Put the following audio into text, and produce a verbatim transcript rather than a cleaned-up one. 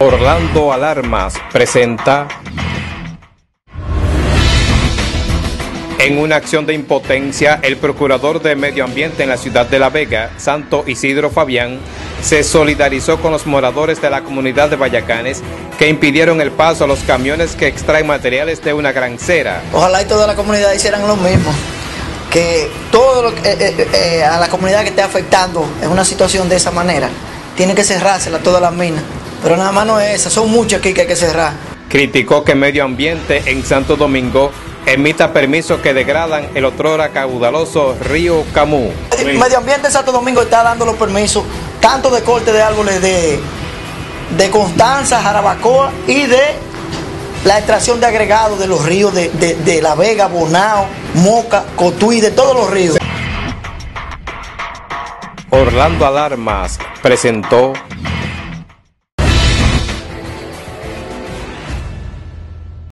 Orlando Alarmas presenta. En una acción de impotencia, el procurador de Medio Ambiente en la ciudad de La Vega, Santo Isidro Fabián, se solidarizó con los moradores de la comunidad de Vallacanes que impidieron el paso a los camiones que extraen materiales de una granjera. Ojalá y toda la comunidad hicieran lo mismo, que todo lo que, eh, eh, a la comunidad que esté afectando en una situación de esa manera, tiene que cerrársela todas las minas. Pero nada más no es esa, son muchas aquí que hay que cerrar. Criticó que Medio Ambiente en Santo Domingo emita permisos que degradan el otrora caudaloso río Camú. El Medio Ambiente en Santo Domingo está dando los permisos tanto de corte de árboles de, de Constanza, Jarabacoa y de la extracción de agregados de los ríos de, de, de La Vega, Bonao, Moca, Cotuí, de todos los ríos. Orlando Alarmas presentó.